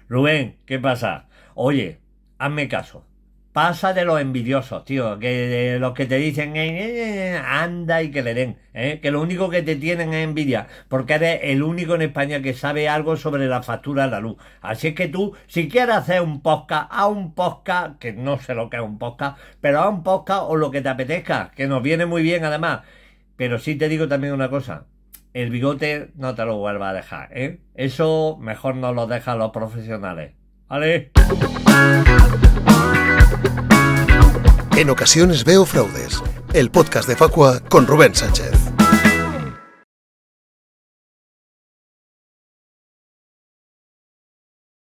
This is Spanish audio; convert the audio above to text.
Rubén, ¿qué pasa? Oye, hazme caso. Pasa de los envidiosos, tío, que de los que te dicen anda y que le den, que lo único que te tienen es envidia, porque eres el único en España que sabe algo sobre la factura de la luz. Así es que tú, si quieres hacer un podcast, haz un podcast, que no sé lo que es un podcast, pero haz un podcast o lo que te apetezca, que nos viene muy bien además. Pero sí te digo también una cosa, el bigote no te lo vuelvas a dejar, ¿eh? Eso mejor no lo dejan los profesionales, ¿vale? En ocasiones veo fraudes. El podcast de Facua con Rubén Sánchez.